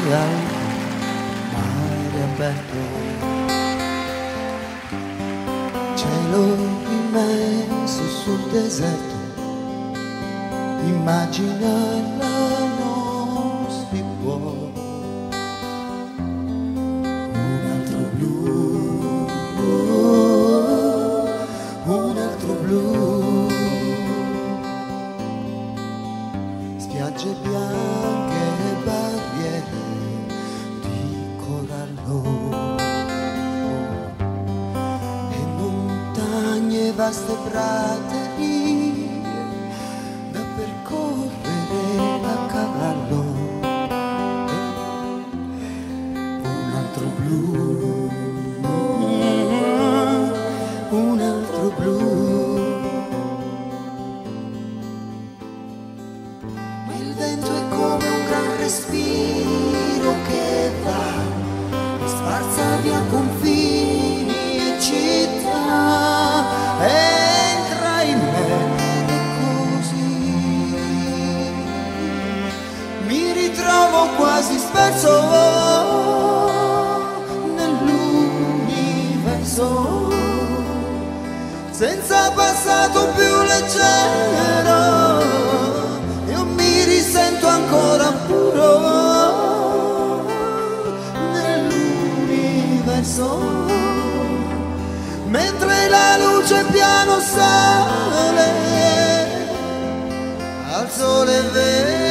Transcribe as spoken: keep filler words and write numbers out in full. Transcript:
al mare aperto, cielo immenso sul deserto, immagina la nostra cuore. Un altro blu, un altro blu, spiagge bianche e barriere di corallo e montagne vaste praterie da percorrere a cavallo. Un altro blu, un altro blu. Ma il vento è come un gran respiro che va e sparza via confini e città, entra in me e così mi ritrovo quasi sperso nell'universo, senza passato più leggero. Io mi risento ancora puro nell'universo, mentre la luce piano sale al sole vero.